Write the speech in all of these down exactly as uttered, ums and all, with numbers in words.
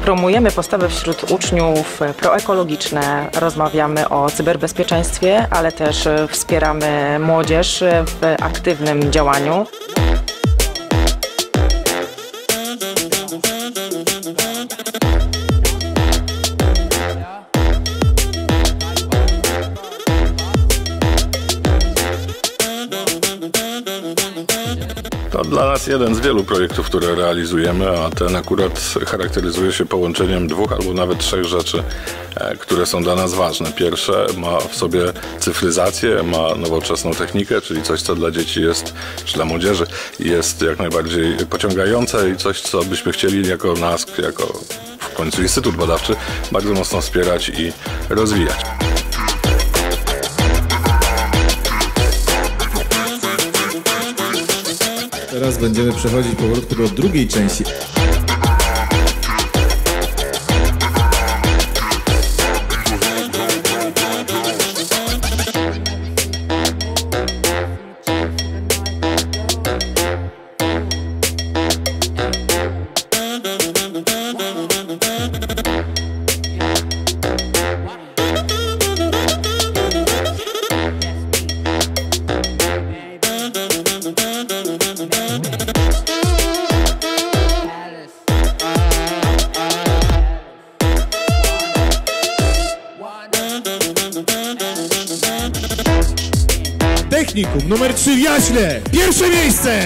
Promujemy postawę wśród uczniów proekologiczne, rozmawiamy o cyberbezpieczeństwie, ale też wspieramy młodzież w aktywnym działaniu. To dla nas jeden z wielu projektów, które realizujemy, a ten akurat charakteryzuje się połączeniem dwóch albo nawet trzech rzeczy, które są dla nas ważne. Pierwsze ma w sobie cyfryzację, ma nowoczesną technikę, czyli coś, co dla dzieci jest, czy dla młodzieży jest jak najbardziej pociągające i coś, co byśmy chcieli jako NASK, jako w końcu Instytut Badawczy, bardzo mocno wspierać i rozwijać. Teraz będziemy przechodzić powolutku do drugiej części. Technikum numer trzy w Jaśle. Pierwsze miejsce!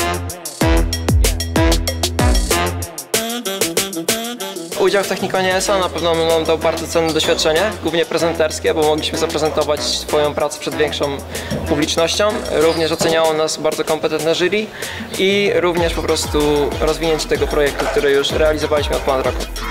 Udział w Technikonie S A na pewno nam dał bardzo cenne doświadczenie, głównie prezenterskie, bo mogliśmy zaprezentować swoją pracę przed większą publicznością. Również oceniało nas bardzo kompetentne jury i również po prostu rozwinięcie tego projektu, który już realizowaliśmy od ponad roku.